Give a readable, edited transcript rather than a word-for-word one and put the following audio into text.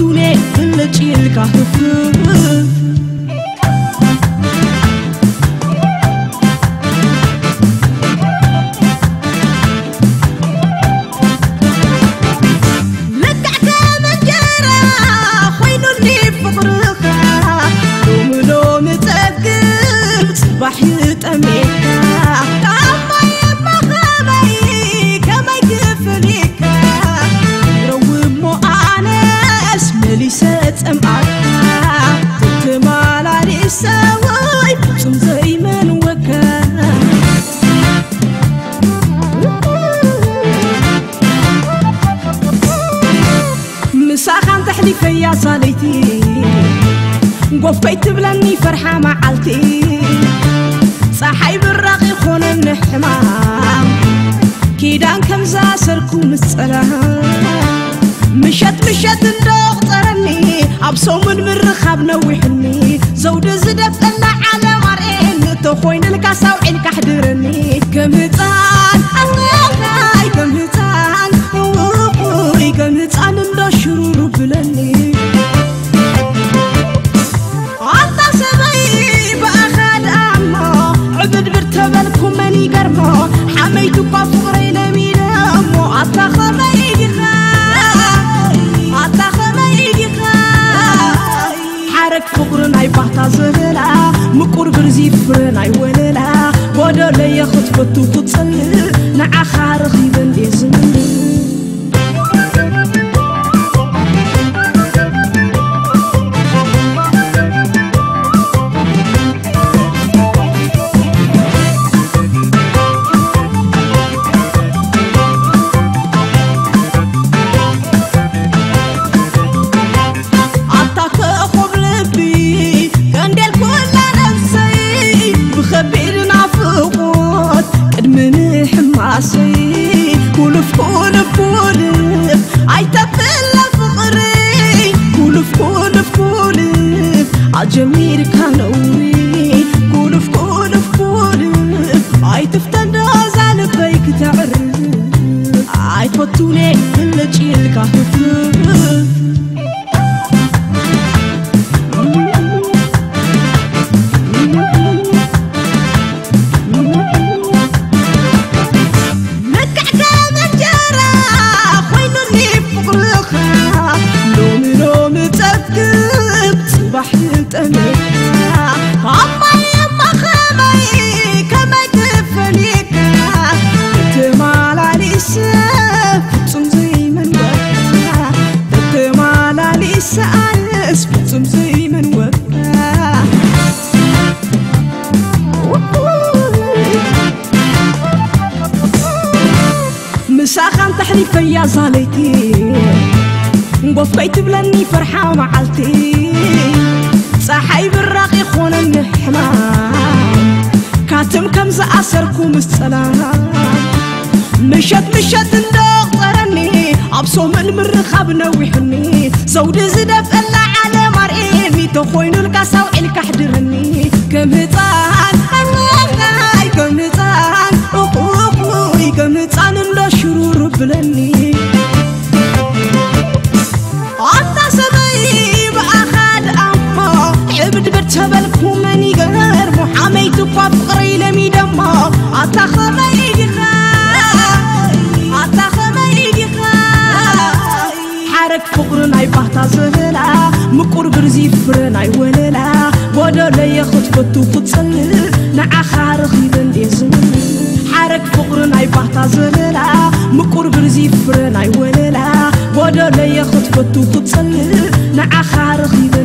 عيفوتوني فلتشي الكهف بحيط أمريكا طعمي بخبي كما يكفليكا روب مؤانس مليسات أمعكا تتمال علي سواي بصم زي من وكا مساخان تحليفي يا صاليتي قفيت بلني فرحة معالتي صحي بالراقي خون النحمام كيدان كمزا سركو مسألها مشت اندوق طرني عبصو من مرخاب نويحني زود زدف أنا على مرئين تخوين الكاسا وعين كحدرني كمهتان الله كمهتان كمهتان اندو شرور بلني عبد برتبلكم مني قرمو حميتو بفقري لمينامو عطاخمي حرك فقرنا يبحتا زهلا مقور برزي فرنا يوللا بودو لي خطفتو تتصل نعا خارخي بندي زمن كولف كولف كولف عيتبلا فقري كولف كولف كولف عالجميل كانوري كولف كولف كولف عيتفتنا زعل بيك تعرف عيتفتوني فلتشي الكهف بحيط أمريكا عمي بخبي كما يكفليكا تتمال علي ساف بتصم زي من وكا تتمال علي ساف بتصم زي من وكا مساخان تحليفي يا صاليتي قفيت بلني فرحة معالتي صحي بالراقي خون النحمام كاتم كمزا أسركو مستلام مشت اندوق طرني عبصو من مرخاب نويحني زود زدف ألا على مرئيني تخوين الكاسا وعين كحدرني كمهتان الله كمهتان أخوي كمهتان اندو شرور بلني عبد برتبلكم مني قرمو حميتو بفقري لمي دمو عطاخمي حرك فقرنا يبحتا زهلا مقور برزي فرنا يوللا بودو لي خطفتو تتصل نعا خارخي بندي زمن حرك فقرنا يبحتا زهلا مقور برزي فرنا يوللا بودو لي خطفتو تتصل نعا خارخي